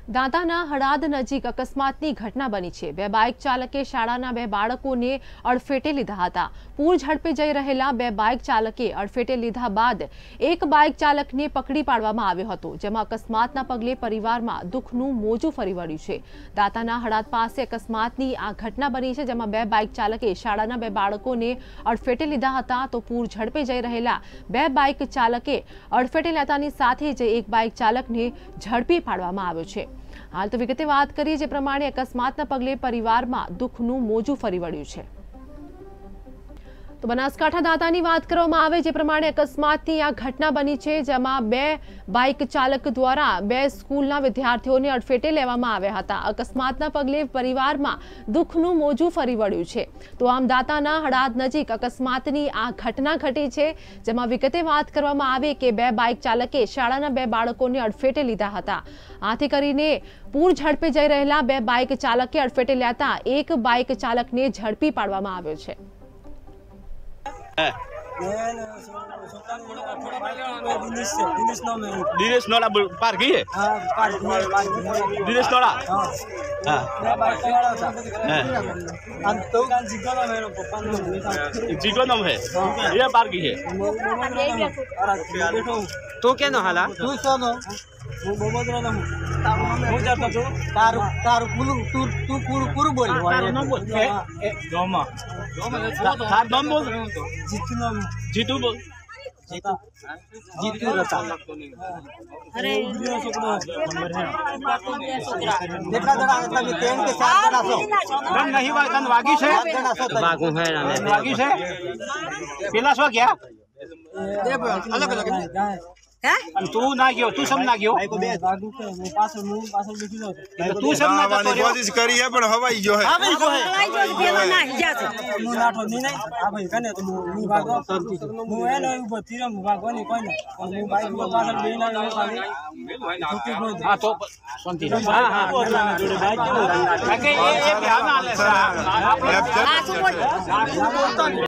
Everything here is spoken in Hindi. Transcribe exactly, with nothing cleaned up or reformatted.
દાંતાના હળાદ નજીક અકસ્માતની ઘટના બની છે। બે બાઇક ચાલકે શાળાના બે બાળકોને અડફેટે લીધા હતા। પૂર ઝડપે જઈ રહેલા બે બાઇક ચાલકે અડફેટે લીધા બાદ એક બાઇક ચાલકને પકડી પાડવામાં આવ્યો હતો, જેમાં અકસ્માતના પગલે પરિવારમાં દુઃખનું મોજું ફરી વળ્યું છે। દાંતાના હળાદ પાસે અકસ્માતની આ ઘટના બની છે, જેમાં બે બાઇક ચાલકે શાળાના બે બાળકોને અડફેટે લીધા હતા, તો પૂર ઝડપે જઈ રહેલા બે બાઇક ચાલકે અડફેટે લેતાની સાથે જ એક બાઇક ચાલકને ઝડપી પાડવામાં આવ્યો છે। हाल तो विगते बात करिए जे प्रमाणे अकस्मातना पगले परिवारमां दुःखनुं मोजું फरी वळ्યું છે। तो बनासकांठा दातानी बात करवामां आवे जे प्रमाणे अकस्मातनी आ घटना बनी है, जेमां बे बाइक चालक द्वारा बे स्कूलना विद्यार्थीओने अडफेटे लेवामां आव्या हता। अकस्मातना पगले परिवारमां दुःखनुं मोजું फरी वळ्યું છે। तो आम दाताना हळाद नजीक अकस्मातनी आ घटना घटी है, जेमां विगते बात करवामां आवे के बे बाइक चालके शाळाना बे बाळकोने अडफेटे लीधा हता। आथी करीने पूर झड़पे जई रहेला बे बाइक चालके अडफेटे लेता एक बाइक चालकने झड़पी पाडवामां आव्यो छे। दिनेश नोड़ा पार की है। दिनेश नोड़ा जीगो नाम है, ये पार की है। तो क्या ना हाला तू सोनो वो बहुत रहा हूँ हो जाता तो तार तार कुल तू तू कुल कुल बोल तार नाम बोल दोमा तार नाम बोल जीतू नाम जीतू बोल जीता जीतू रहता अरे देखा जरा तब तेल के साथ बना सो गन नहीं गन वागी से बागू है ना वागी से पेला सो क्या अलग अलग है तू ना गयो तू सब ना गयो बागू के वो पास मुंह पास लिखी लो तू सब ना तो कोशिश करी है, पर हवाई जो है हवाई जो है हवाई जो देवा ना इजाजत मुंह ना तो नहीं नहीं आ भाई कने तो मुंह भागो मुंह है ना ऊपर तीर मुंह भागो नहीं कोई ना मुंह बाइक के पास ले ना लो खाली हां तो शांति हां हां जोड़े बाइक के ये ये ध्यान आ ले सा